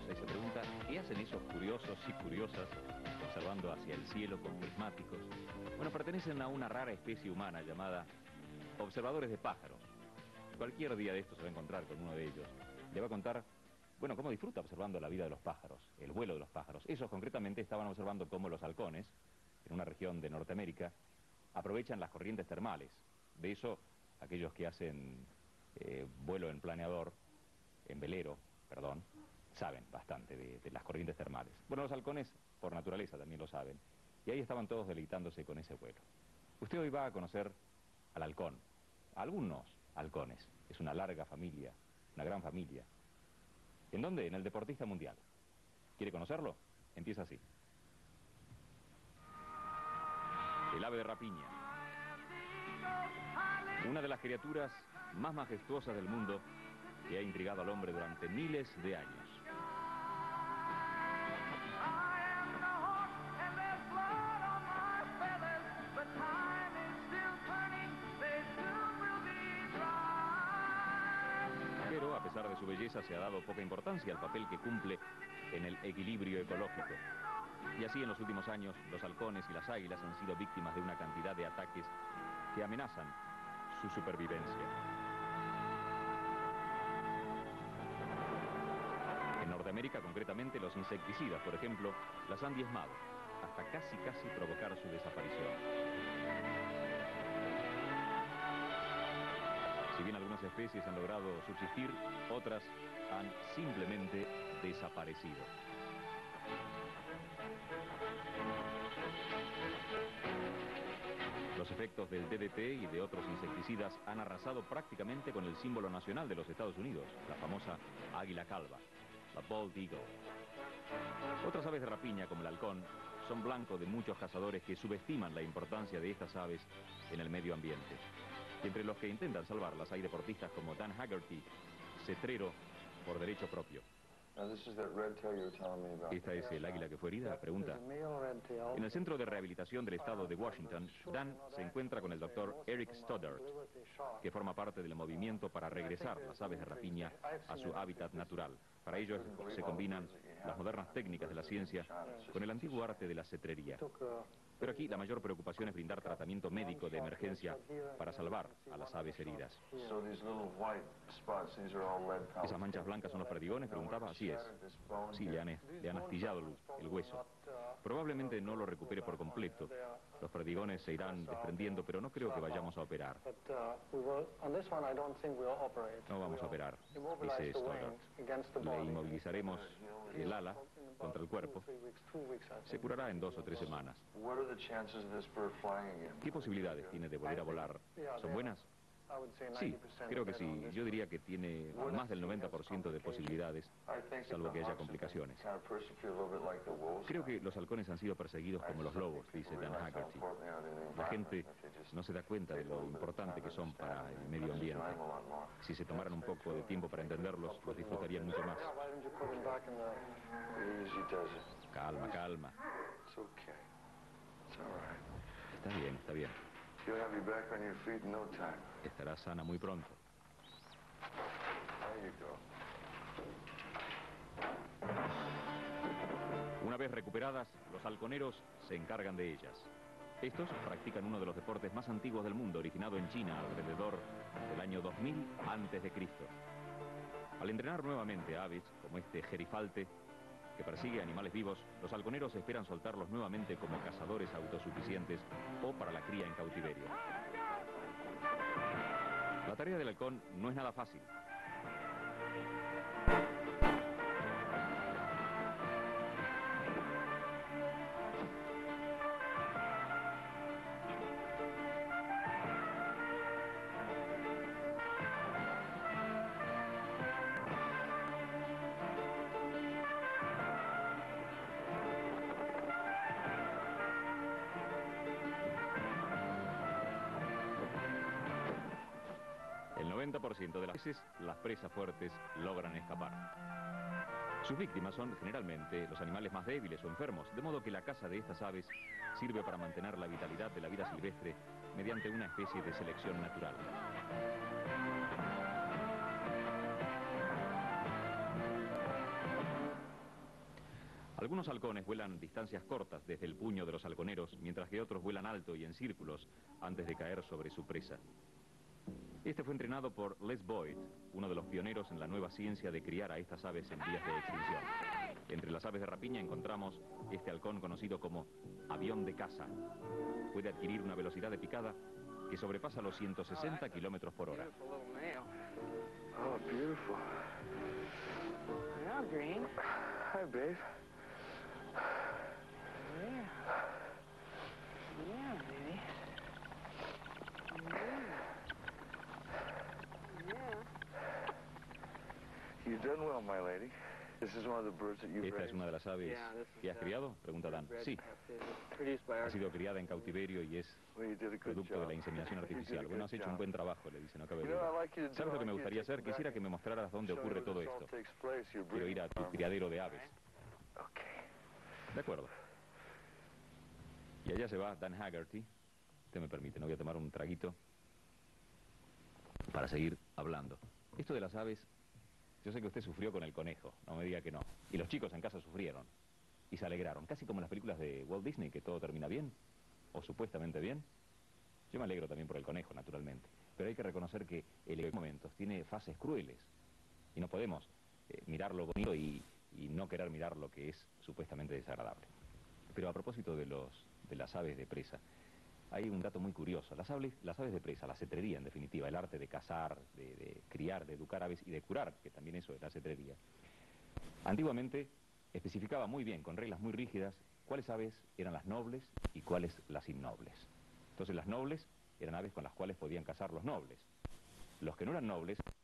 piensa y se pregunta, ¿qué hacen esos curiosos y curiosas observando hacia el cielo con prismáticos? Bueno, pertenecen a una rara especie humana llamada observadores de pájaros. Cualquier día de estos se va a encontrar con uno de ellos. Le va a contar, bueno, cómo disfruta observando la vida de los pájaros, el vuelo de los pájaros. Esos concretamente estaban observando cómo los halcones, en una región de Norteamérica, aprovechan las corrientes termales. De eso, aquellos que hacen vuelo en planeador, en velero, perdón, saben bastante de las corrientes termales. Bueno, los halcones, por naturaleza, también lo saben. Y ahí estaban todos deleitándose con ese vuelo. Usted hoy va a conocer al halcón, a algunos halcones. Es una larga familia, una gran familia. ¿En dónde? En el deportista mundial. ¿Quiere conocerlo? Empieza así. El ave de rapiña. Una de las criaturas más majestuosas del mundo que ha intrigado al hombre durante miles de años. Pero, a pesar de su belleza, se ha dado poca importancia al papel que cumple en el equilibrio ecológico. Y así, en los últimos años, los halcones y las águilas han sido víctimas de una cantidad de ataques que amenazan su supervivencia. En Norteamérica, concretamente, los insecticidas, por ejemplo, las han diezmado, hasta casi provocar su desaparición. Si bien algunas especies han logrado subsistir, otras han simplemente desaparecido. Los efectos del DDT y de otros insecticidas han arrasado prácticamente con el símbolo nacional de los Estados Unidos, la famosa águila calva, la bald eagle. Otras aves de rapiña, como el halcón, son blanco de muchos cazadores que subestiman la importancia de estas aves en el medio ambiente. Y entre los que intentan salvarlas hay deportistas como Dan Haggerty, cetrero por derecho propio. ¿Esta es el águila que fue herida? Pregunta. En el Centro de Rehabilitación del Estado de Washington, Dan se encuentra con el doctor Eric Stoddart, que forma parte del movimiento para regresar las aves de rapiña a su hábitat natural. Para ello se combinan las modernas técnicas de la ciencia con el antiguo arte de la cetrería. Pero aquí la mayor preocupación es brindar tratamiento médico de emergencia para salvar a las aves heridas. ¿Esas manchas blancas son los perdigones? Preguntaba. Así es. Sí, le han astillado el hueso. Probablemente no lo recupere por completo. Los perdigones se irán desprendiendo, pero no creo que vayamos a operar. No vamos a operar, dice Stoddart. Le inmovilizaremos el ala contra el cuerpo. Se curará en 2 o 3 semanas. ¿Qué posibilidades tiene de volver a volar? ¿Son buenas? Sí, creo que sí. Yo diría que tiene más del 90% de posibilidades, salvo que haya complicaciones. Creo que los halcones han sido perseguidos como los lobos, dice Dan Haggerty. La gente no se da cuenta de lo importante que son para el medio ambiente. Si se tomaran un poco de tiempo para entenderlos, los disfrutarían mucho más. Calma, calma. Está bien, está bien. Estará sana muy pronto. Una vez recuperadas, los halconeros se encargan de ellas. Estos practican uno de los deportes más antiguos del mundo, originado en China alrededor del año 2000 a.C. Al entrenar nuevamente aves, como este gerifalte, que persigue animales vivos, los halconeros esperan soltarlos nuevamente como cazadores autosuficientes o para la cría en cautiverio. La tarea del halcón no es nada fácil. El 90% de las veces, las presas fuertes logran escapar. Sus víctimas son generalmente los animales más débiles o enfermos, de modo que la caza de estas aves sirve para mantener la vitalidad de la vida silvestre mediante una especie de selección natural. Algunos halcones vuelan distancias cortas desde el puño de los halconeros, mientras que otros vuelan alto y en círculos antes de caer sobre su presa. Este fue entrenado por Les Boyd, uno de los pioneros en la nueva ciencia de criar a estas aves en vías de extinción. Entre las aves de rapiña encontramos este halcón conocido como avión de caza. Puede adquirir una velocidad de picada que sobrepasa los 160 kilómetros por hora. Oh, beautiful. Hello, Green. Hi, babe. Yeah. Yeah, baby. Yeah. You've done well, my lady. This is one of the birds that you've ¿Esta es raised. una de las aves que has criado? Pregunta Dan. Sí, ha sido criada en cautiverio y es Well, you did a good producto de job. la inseminación You did a artificial. good Bueno, has hecho un job. buen trabajo, le dice, no cabe You know, duda. I'd like you to do- ¿Sabes lo que I'd me like you to gustaría take hacer? me back Quisiera que me mostraras dónde Show me ocurre where todo this all esto. takes place, your Quiero ir a breeding tu farm. criadero de aves. Okay. De acuerdo. Y allá se va Dan Haggerty. Usted me permite, no voy a tomar un traguito para seguir hablando. Esto de las aves, yo sé que usted sufrió con el conejo, no me diga que no. Y los chicos en casa sufrieron y se alegraron, casi como en las películas de Walt Disney, que todo termina bien, o supuestamente bien. Yo me alegro también por el conejo, naturalmente, pero hay que reconocer que el momentos tiene fases crueles y no podemos mirar lo bonito y no querer mirar lo que es supuestamente desagradable. Pero a propósito de las aves de presa, hay un dato muy curioso. Las aves de presa, la cetrería en definitiva, el arte de cazar, de criar, de educar aves y de curar, que también eso es la cetrería, antiguamente especificaba muy bien, con reglas muy rígidas, cuáles aves eran las nobles y cuáles las innobles. Entonces las nobles eran aves con las cuales podían cazar los nobles. Los que no eran nobles